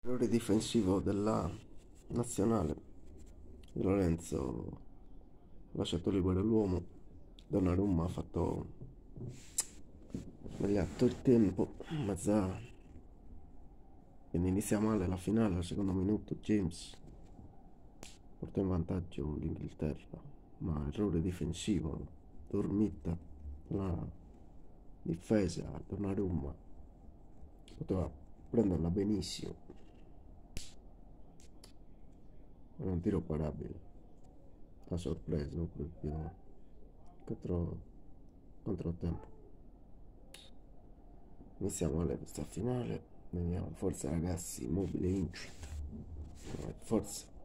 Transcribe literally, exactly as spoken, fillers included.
Errore difensivo della nazionale. Di Lorenzo ha lasciato libero l'uomo. Donnarumma ha fatto sbagliato il tempo. Mezza. Quindi inizia male la finale al secondo minuto. James porta in vantaggio l'Inghilterra, ma errore difensivo. Dormita la difesa. Donnarumma poteva prenderla benissimo. Era un tiro parabile. Ha sorpreso proprio contro controtempo. Iniziamo male questa finale. Vediamo, forza ragazzi, Immobile Incit. Forza.